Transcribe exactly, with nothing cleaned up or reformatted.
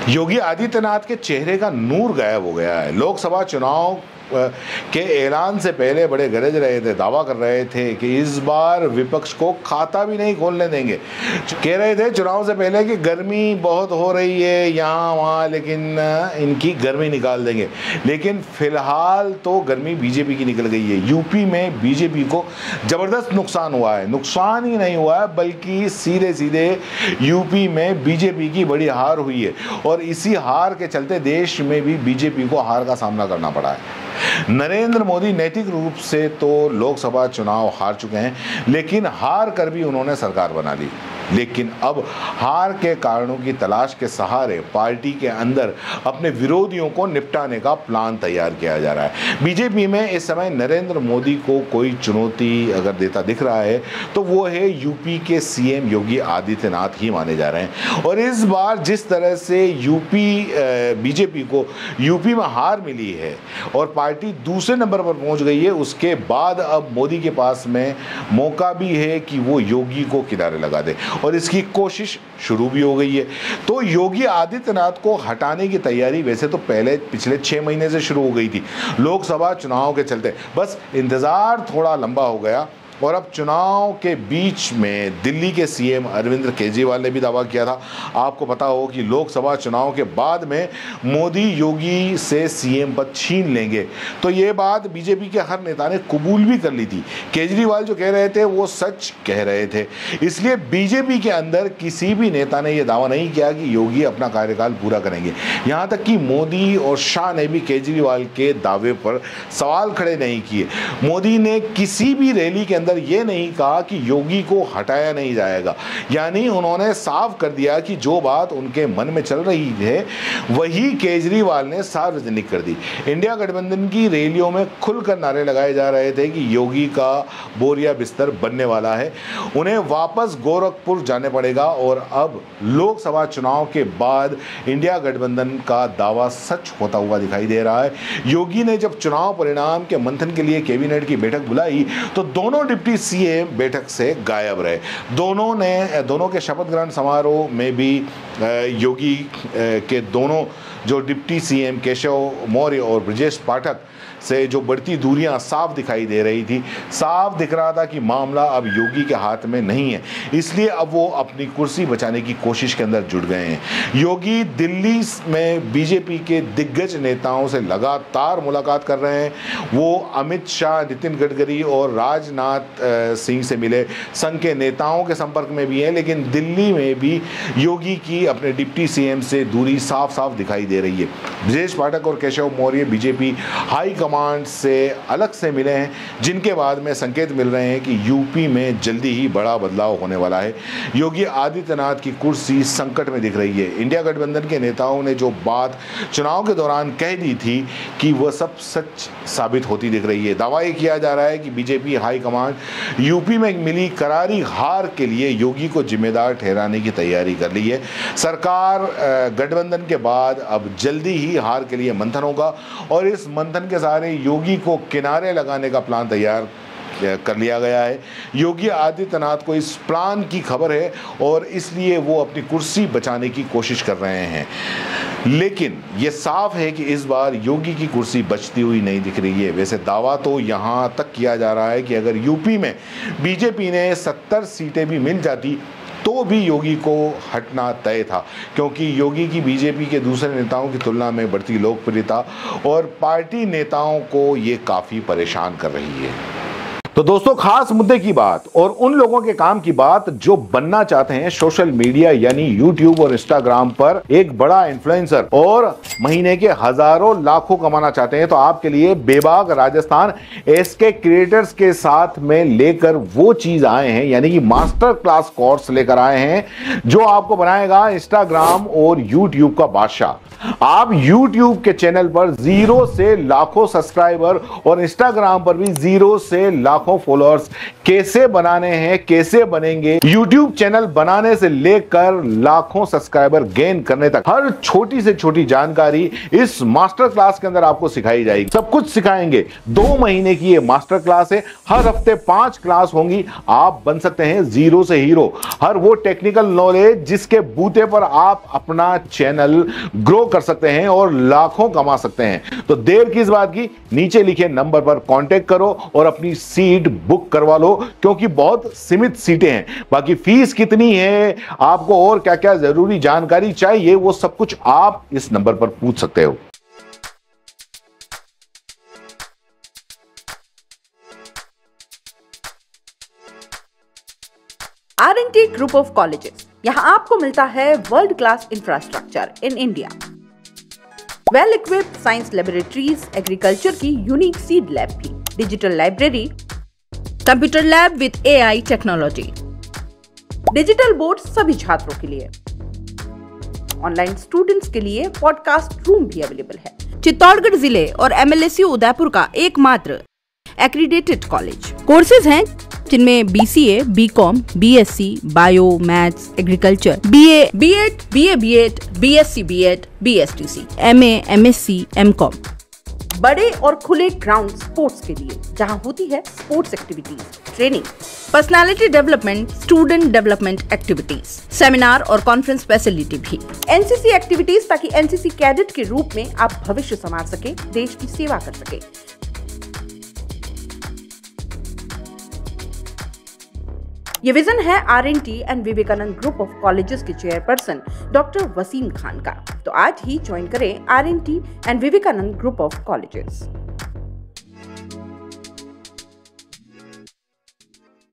योगी आदित्यनाथ के चेहरे का नूर गायब हो गया है। लोकसभा चुनाव के ऐलान से पहले बड़े गरज रहे थे, दावा कर रहे थे कि इस बार विपक्ष को खाता भी नहीं खोलने देंगे। कह रहे थे चुनाव से पहले कि गर्मी बहुत हो रही है यहाँ वहाँ, लेकिन इनकी गर्मी निकाल देंगे। लेकिन फिलहाल तो गर्मी बीजेपी की निकल गई है। यूपी में बीजेपी को जबरदस्त नुकसान हुआ है। नुकसान ही नहीं हुआ है बल्कि सीधे सीधे यूपी में बीजेपी की बड़ी हार हुई है और इसी हार के चलते देश में भी बीजेपी को हार का सामना करना पड़ा है। नरेंद्र मोदी नैतिक रूप से तो लोकसभा चुनाव हार चुके हैं, लेकिन हार कर भी उन्होंने सरकार बना ली। लेकिन अब हार के कारणों की तलाश के सहारे पार्टी के अंदर अपने विरोधियों को निपटाने का प्लान तैयार किया जा रहा है। बीजेपी में इस समय नरेंद्र मोदी को कोई चुनौती अगर देता दिख रहा है तो वो है यूपी के सीएम योगी आदित्यनाथ ही माने जा रहे हैं। और इस बार जिस तरह से यूपी बीजेपी को यूपी में हार मिली है और पार्टी दूसरे नंबर पर पहुंच गई है, उसके बाद अब मोदी के पास में मौका भी है कि वो योगी को किनारे लगा दे और इसकी कोशिश शुरू भी हो गई है। तो योगी आदित्यनाथ को हटाने की तैयारी वैसे तो पहले पिछले छह महीने से शुरू हो गई थी, लोकसभा चुनाव के चलते। बस इंतजार थोड़ा लंबा हो गया और अब चुनाव के बीच में दिल्ली के सीएम अरविंद केजरीवाल ने भी दावा किया था। आपको पता हो कि लोकसभा चुनाव के बाद में मोदी योगी से सीएम पद छीन लेंगे, तो ये बात बीजेपी के हर नेता ने कबूल भी कर ली थी। केजरीवाल जो कह रहे थे वो सच कह रहे थे, इसलिए बीजेपी के अंदर किसी भी नेता ने यह दावा नहीं किया कि योगी अपना कार्यकाल पूरा करेंगे। यहाँ तक कि मोदी और शाह ने भी केजरीवाल के दावे पर सवाल खड़े नहीं किए। मोदी ने किसी भी रैली के अंदर ये नहीं कहा कि योगी को हटाया नहीं जाएगा, यानी उन्होंने साफ कर दिया कि जो बात उनके मन में चल रही है वही केजरीवाल ने सार्वजनिक कर दी। इंडिया गठबंधन की रैलियों में खुलकर नारे लगाए जा रहे थे कि योगी का बोरिया बिस्तर बनने वाला है, उन्हें वापस गोरखपुर जाने पड़ेगा। और अब लोकसभा चुनाव के बाद इंडिया गठबंधन का दावा सच होता हुआ दिखाई दे रहा है। योगी ने जब चुनाव परिणाम के मंथन के लिए कैबिनेट की बैठक बुलाई तो दोनों डिप्टी सीएम बैठक से गायब रहे। दोनों ने दोनों के शपथ ग्रहण समारोह में भी योगी के दोनों जो डिप्टी सीएम केशव मौर्य और ब्रजेश पाठक से जो बढ़ती दूरियां साफ दिखाई दे रही थी, साफ दिख रहा था कि मामला अब योगी के हाथ में नहीं है, इसलिए अब वो अपनी कुर्सी बचाने की कोशिश के अंदर जुट गए हैं। योगी दिल्ली में बीजेपी के दिग्गज नेताओं से लगातार मुलाकात कर रहे हैं। वो अमित शाह, नितिन गडकरी और राजनाथ सिंह से मिले, संघ के नेताओं के संपर्क में भी है, लेकिन दिल्ली में भी योगी की अपने डिप्टी सीएम से दूरी साफ साफ दिखाई दे रही है। ब्रजेश पाठक और Keshav Maurya BJP high command से अलग से मिले हैं, जिनके बाद में संकेत मिल रहे हैं कि यूपी में जल्दी ही बड़ा बदलाव होने वाला है। योगी आदित्यनाथ की कुर्सी संकट में दिख रही है। इंडिया गठबंधन के नेताओं ने जो बात चुनाव के दौरान कह दी थी कि वह सब सच साबित होती दिख रही है। दावा यह किया जा रहा है कि बीजेपी हाई कमांड यूपी में मिली करारी हार के लिए योगी को जिम्मेदार ठहराने की तैयारी कर ली है। सरकार गठबंधन के बाद अब जल्दी ही हार के लिए मंथन होगा और इस मंथन के सारे योगी को किनारे लगाने का प्लान तैयार कर लिया गया है। योगी आदित्यनाथ को इस प्लान की खबर है और इसलिए वो अपनी कुर्सी बचाने की कोशिश कर रहे हैं। लेकिन ये साफ है कि इस बार योगी की कुर्सी बचती हुई नहीं दिख रही है। वैसे दावा तो यहाँ तक किया जा रहा है कि अगर यूपी में बीजेपी ने सत्तर सीटें भी मिल जाती तो भी योगी को हटना तय था, क्योंकि योगी की बीजेपी के दूसरे नेताओं की तुलना में बढ़ती लोकप्रियता और पार्टी नेताओं को ये काफ़ी परेशान कर रही है। तो दोस्तों, खास मुद्दे की बात और उन लोगों के काम की बात जो बनना चाहते हैं सोशल मीडिया यानी यूट्यूब और इंस्टाग्राम पर एक बड़ा इन्फ्लुएंसर और महीने के हजारों लाखों कमाना चाहते हैं, तो आपके लिए बेबाक राजस्थान एसके क्रिएटर्स के साथ में लेकर वो चीज आए हैं, यानी कि मास्टर क्लास कोर्स लेकर आए हैं जो आपको बनाएगा इंस्टाग्राम और यूट्यूब का बादशाह। आप यूट्यूब के चैनल पर जीरो से लाखों सब्सक्राइबर और इंस्टाग्राम पर भी जीरो से लाखों लाखों फॉलोअर्स कैसे बनाने हैं, कैसे बनेंगे, यूट्यूब चैनल बनाने से लेकर लाखों सब्सक्राइबर गेन करने तक हर छोटी से छोटी जानकारी इस मास्टर क्लास के अंदर आपको सिखाई जाएगी। सब कुछ सिखाएंगे। दो महीने की ये मास्टर क्लास है, हर हफ्ते पांच क्लास होंगी। आप बन सकते हैं जीरो से हीरो। हर वो टेक्निकल नॉलेज जिसके बूते पर आप अपना चैनल ग्रो कर सकते हैं और लाखों कमा सकते हैं। तो देर किस बात की, नीचे लिखे नंबर पर कांटेक्ट करो और अपनी सीट बुक करवा लो, क्योंकि बहुत सीमित सीटें हैं। बाकी फीस कितनी है, आपको और क्या क्या जरूरी जानकारी चाहिए, वो सब कुछ आप इस नंबर पर पूछ सकते हो। R N T group of colleges, यहां आपको मिलता है world class infrastructure in India, well equipped science laboratories, agriculture की यूनिक सीड लैब भी, digital library, computer lab with A I technology, digital board सभी छात्रों के लिए, ऑनलाइन स्टूडेंट्स के लिए पॉडकास्ट रूम भी अवेलेबल है। चित्तौड़गढ़ जिले और M L S U Udaipur का एकमात्र एक्रीडेटेड कॉलेज। कोर्सेज हैं जिनमें B C A, B com, B S C, bio, maths, agriculture, B A, B ed, B A B ed, B S C B ed, B S T C, M A, M S C, M com. बड़े और खुले ground sports के लिए, जहां होती है sports activities, training, personality development, student development activities, seminar और conference facility भी, एन सी सी एक्टिविटीज, ताकि एन सी सी कैडेट के रूप में आप भविष्य संवार सके, देश की सेवा कर सके। ये विजन है R N T and Vivekananda group of colleges के चेयरपर्सन डॉक्टर वसीम खान का। तो आज ही ज्वाइन करें R N T and Vivekananda group of colleges.